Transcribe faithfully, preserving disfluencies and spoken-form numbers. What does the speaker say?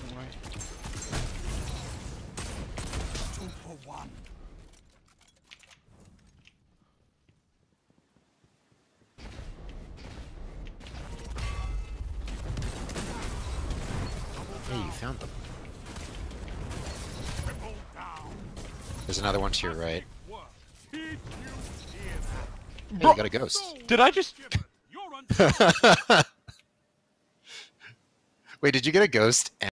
way. Two for one. Hey, you found them. Triple down. There's another one to your right. Did you hear that? Hey, Bro, you got a ghost. did I just... You're unstoppable. Wait, did you get a ghost